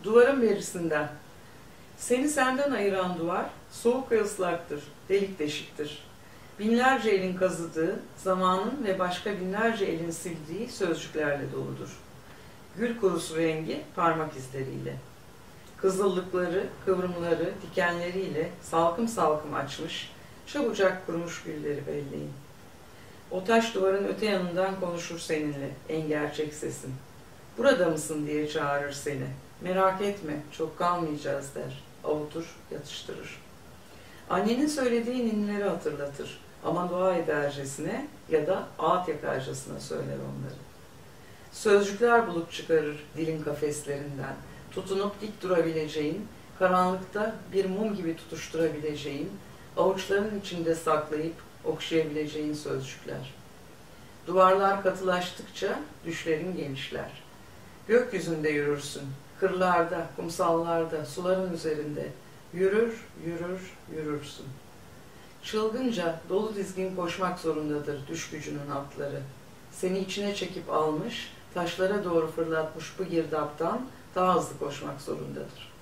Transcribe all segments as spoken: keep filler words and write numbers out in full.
Duvarın berisinden. Seni senden ayıran duvar, soğuk ve ıslaktır, delik deşiktir. Binlerce elin kazıdığı, zamanın ve başka binlerce elin sildiği sözcüklerle doludur. Gül kurusu rengi parmak izleriyle. Kızıllıkları, kıvrımları, dikenleriyle salkım salkım açmış, çabucak kurumuş gülleri belleyin. O taş duvarın öte yanından konuşur seninle, en gerçek sesin. Burada mısın diye çağırır seni. Merak etme, çok kalmayacağız der. Avutur, yatıştırır. Annenin söylediği ninnileri hatırlatır. Ama dua edercesine ya da ağıt yakarcasına söyler onları. Sözcükler bulup çıkarır dilin kafeslerinden. Tutunup dik durabileceğin, karanlıkta bir mum gibi tutuşturabileceğin, avuçların içinde saklayıp okşayabileceğin sözcükler. Duvarlar katılaştıkça düşlerin genişler. Gökyüzünde yürürsün, kırlarda, kumsallarda, suların üzerinde. Yürür, yürür, yürürsün. Çılgınca, dolu dizgin koşmak zorundadır düş gücünün atları. Seni içine çekip almış, taşlara doğru fırlatmış bu girdaptan daha hızlı koşmak zorundadır.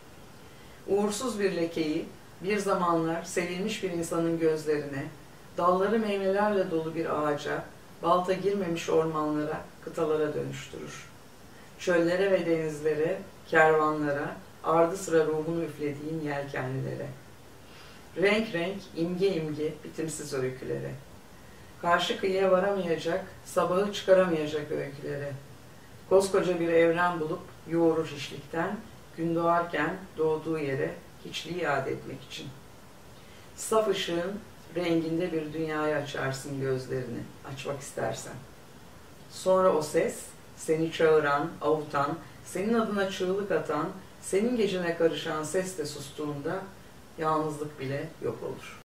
Uğursuz bir lekeyi, bir zamanlar sevilmiş bir insanın gözlerine, dalları meyvelerle dolu bir ağaca, balta girmemiş ormanlara, kıtalara dönüştürür. Çöllere ve denizlere, kervanlara, ardı sıra ruhunu üflediğin yelkenlilere. Renk renk, imge imge, bitimsiz öykülere. Karşı kıyıya varamayacak, sabahı çıkaramayacak öykülere. Koskoca bir evren bulup yoğurur hiçlikten, gün doğarken doğduğu yere hiçliği iade etmek için. Saf ışığın renginde bir dünyaya açarsın gözlerini, açmak istersen. Sonra o ses, seni çağıran, avutan, senin adına çığlık atan, senin gecene karışan ses de sustuğunda yalnızlık bile yok olur.